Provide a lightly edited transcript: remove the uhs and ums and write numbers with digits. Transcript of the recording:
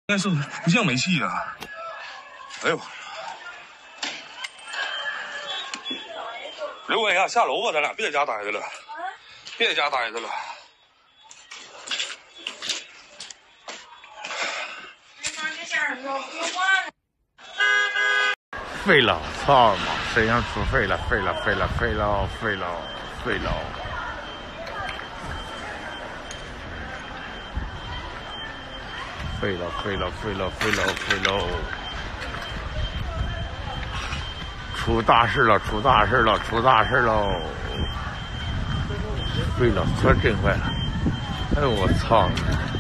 那是不像煤气啊！哎呦，刘伟呀，下楼吧，咱俩别在家待着了，别在家待着了。 废了，操妈！沈阳出废了，废了，废了，废了，废了，废了！废了，废了，废了，废了，废了！出大事了，出大事了，出大事喽！废了，车震坏了！哎呦我操！